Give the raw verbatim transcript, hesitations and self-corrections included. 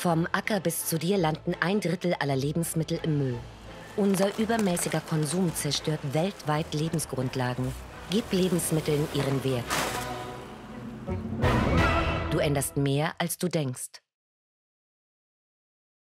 Vom Acker bis zu dir landen ein Drittel aller Lebensmittel im Müll. Unser übermäßiger Konsum zerstört weltweit Lebensgrundlagen. Gib Lebensmitteln ihren Wert. Du änderst mehr, als du denkst.